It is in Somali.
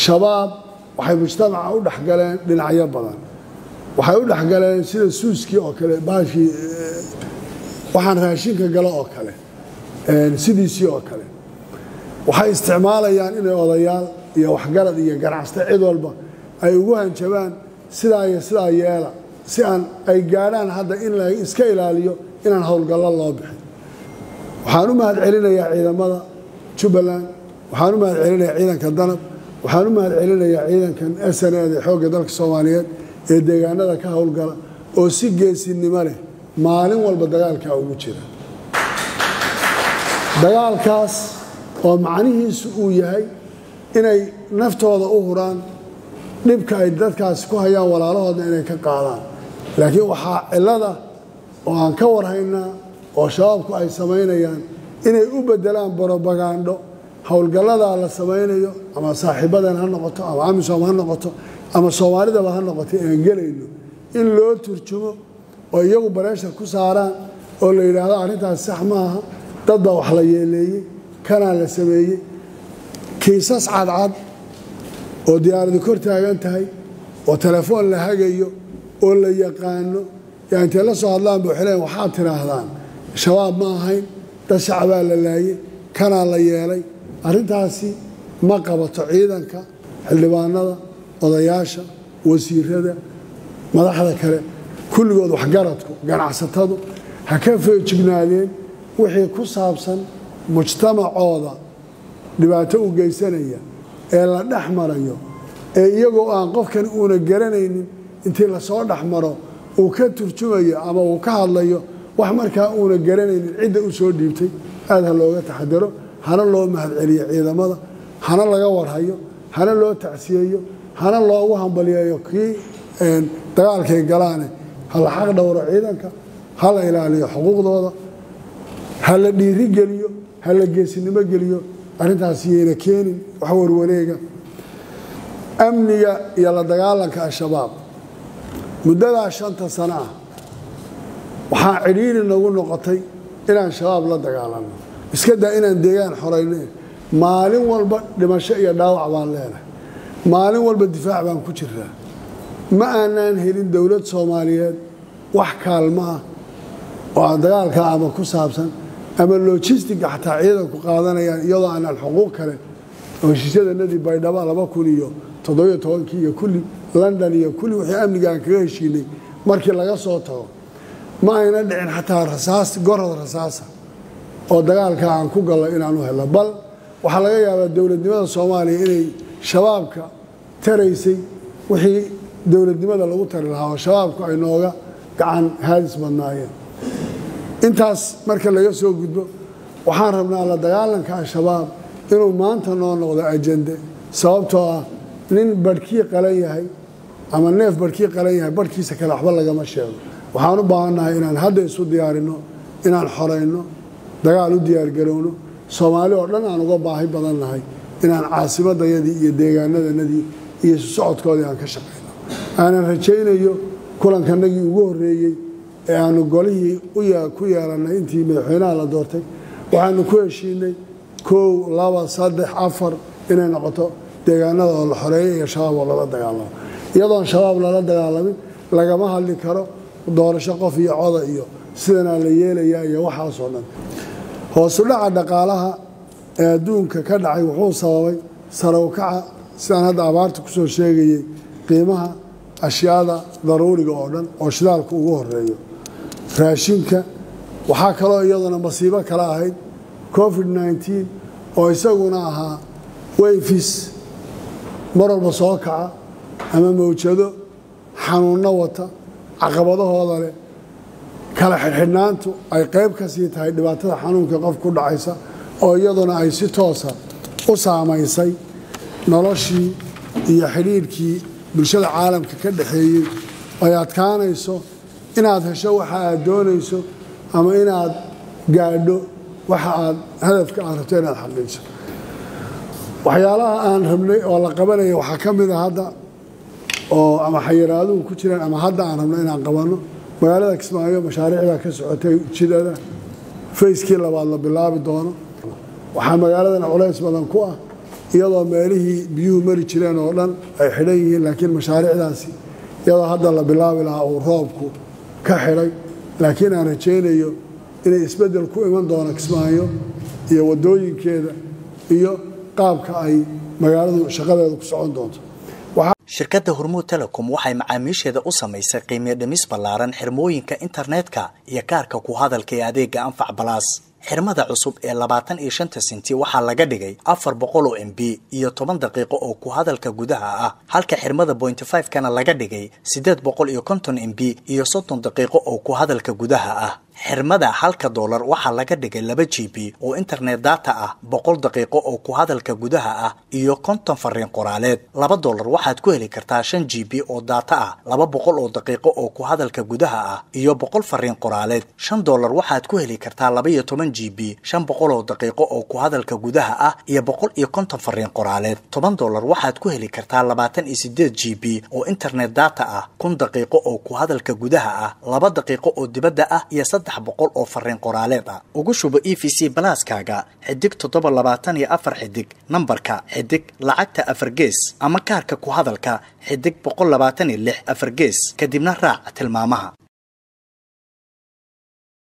shabaab waxay mujtamaca u dhaxgaleen dhinacyo badan waxay u dhaxgaleen sida suuskii oo kale baashii waxaan raashinka galo oo kale sidiisii oo kale waxay isticmaalayaan inay odayaal iyo waxgarad iyo ganacsato cid walba ay ugu hanjabaan sidaa iyo sidaa yeela si aan ay gaadhaan hadda in la iska ilaaliyo inaan howlgallo loo bixin waxaan u mahad celinayaa ciidamada Jubbaland waxaan u mahad celinayaa ciidanka danab waxaan u mahad celinayaa ciidankan SNA xoogga dalka Soomaaliyeed ee deegaanada ka howlgala oo si geesinimo leh maalin walba dagaalka ugu jira dagaalkaas oo macnihiisu uu yahay inay naftooda u huraan dhibka ay dadkaas ku hayaan walaalahooda inay ka qaadaan laakiin waxa cilada oo aan ka warhaynaa oo shabaabku ay sameynayaan inay u bedelaan propaganda howlgallada la sameynayo ama saaxiibadan ha noqoto ama amisom ha noqoto ama Soomaalida ha noqoto aan galayno in loo turjumo oo iyagu bareesha ku saaraan oo la yiraahdo arrintaas sax ma aha dad wax la yeeleeyay kana la sameeyay kiisas cadcad oo diyaaradu kor taagan tahay oo telefoon la hagayo oo la yaqaano yaa inta la soo hadlaan buu xireen waxa tiraahdaan shabaab ma ahayn dad shacab la laayay kana la yeelay arrintaasi ma qabato ciidanka xildhibaanada odayaasha wasiirada madaxda kale kulligood waxgaradku ganacsatadu ha ka feejignaadeen wixii ku saabsan mujtamacooda dhibaato u geysanaya ee la dhaxmarayo ee iyagoo aan qofkan una garanaynin intii la soo dhaxmaro uu ka turjumayo ama uu ka hadlayo wax markaa una garanaynin cidda u soo dhiibtay aad ha looga taxadaro hana loo mahad celiyo ciidamada hana laga warhayo hana loo tacsiyeeyo hana loogu hambaliyeeyo kii dagaalkay galaane hala xaq dhowro ciidanka hala ilaaliyo xuquuqdooda hala dhiiri geliyo hala geesinimo geliyo arrintaas yeena keenin wax warwareega amniga iyo la dagaalanka al-shabaab muddada 5 sano ah waxaa ciriiri nagu noqotay inaan shabaab la dagaalano iska daa inaan deegaan xoreynay maalin walba dhimasho iyo dhaawac baan leenahay maalin walba difaac baan ku jiraa ma aanan helin dawlad Soomaaliyeed wax kaalmo ah oo dagaalka ama ku saabsan ama logistic xataa ciidanku qaadanayaan iyadoo aan xuquuq kale oo heshiisyada nadi baydhaba 2017 iyo kulli London iyo kulli wixii amniga aan kaga heshiinay markii laga soo tago ma ayna dhicin xataa rasaas gorod rasaasa oo dagaalka aan ku galay inaan u helo bal waxa laga yaabaa dawladnimada Soomaaliya inay shabaabka taraysay wixii dawladnimada lagu tari lahaa shabaabku ay nooga gacan haadis badnaayeen intaas marka laga soo gudbo waxaan rabnaa la dagaalanka al-shabaab inuu maanta noo noqdo ajende sababtoo ah nin barkii qalan yahay ama neef barkii qalan yahay barkiisa kale waxba lagama sheego waxaan u baahanahay inaan hadda isu diyaarino inaan xoreyno dagaal u diyaar garowno Soomaali oo dhan aan uga baahi badan nahay inaan caasimadayadii iyo deegaanadanadii iyo socodkoodii aan ka shaqeyno aanan rajaynayo kulankanagii ugu horeeyay ee aanu golihii ku yeelanay intii madaxweynaha la doortay waxaanu ku heshiinay 1 2 3 4 inay noqoto deegaanada oo la xoreeyay iyo shabaab oo lala dagaalamo iyadoo shabaab lala dagaalamin lagama hadli karo doorasho qof iyo coda iyo sidana la yeelayaa iyo waxa soo dhan hoos u dhaca dhaqaalaha ee adduunka ka dhacay wuxuu sababay sare u kaca sidaan hadda abaarta ku soo sheegayay qiimaha ashyaada daruuriga oo dhan oo shidaalku ugu horeeyo raashinka waxaa kaloo iyaduna masiibo kala ahayd COVID-19 oo isaguna ahaa wayfis marwalba soo kaca ama mawjado xanuunno wata caqabadahooda leh kala xirxidhnaantu ay qayb ka sii tahay dhibaatada xanuunka qof ku dhacaysa oo iyaduna ay si toosa u saamaysay noloshii iyo xiriirkii bulshada caalamka ka dhaxeeyay ay adkaanayso inaad hesho waxa aad doonayso ama inaad gaadho waxa aad hadafka aad rabto inaad xaqiijiso waxyaalaha aan rabnay oo la qabanay waxa kamid ah hadda oo ama xayiraaduhu ku jiraan ama hadda aan rabnay inaan qabano magaalada Kismaayo mashaariicda ka socotay jidada fayskii labaad la bilaabi doono waxa magaaladan culays badan ku ah iyadoo meelihii biyuhu mari jireen oo dhan ay xidhan yihiin laakiin mashaariicdaasi iyadoo hadda la bilaabi lahaa uu roobku ka xidhay laakiin aan rajaynayo inay isbeddel ku iman doono Kismaayo iyo wadooyinkeeda iyo qaabka ay magaaladu shaqadeedu ku socon doonto. shirkadda Hormuud Telecom waxay macaamiisheeda u samaysay qiimo dhimis ballaaran xirmooyinka internetka iyo kaarka ku hadalka ee adeega Anfac Plus. xirmada cusub ee 25 senti waxaa laga dhigay 400 MB iyo 10 daqiiqo oo ku hadalka gudaha ah halka xirmada 0.5 kana laga dhigay 850 MB iyo 30 daqiiqo oo ku hadalka gudaha ah xirmada $1 waxaa laga dhigay 2 GB oo internet data ah 100 daqiiqo oo ku hadalka gudaha ah iyo 50 fariin qoraaleed $2 waxaad ku heli kartaa 5 GB oo data ah 200 oo daqiiqo oo ku hadalka gudaha ah iyo 100 fariin qoraaleed $5 waxaad ku heli kartaa 12 GB 500 oo daqiiqo oo ku hadalka gudaha ah iyo 150 fariin qoraaleed $10 waxaad ku heli kartaa 28 GB oo internet data ah 1000 daqiiqo oo ku hadalka gudaha ah 2 daqiiqo oo dibadda ah iyo 300 oo fariin qoraaleed ah ugu shubo EVC Plus-kaaga xidig 724 xidig nambarka xidig lacagta 4 gees ama kaarka ku hadalka xidig 126 4 gees kadibna raac tilmaamaha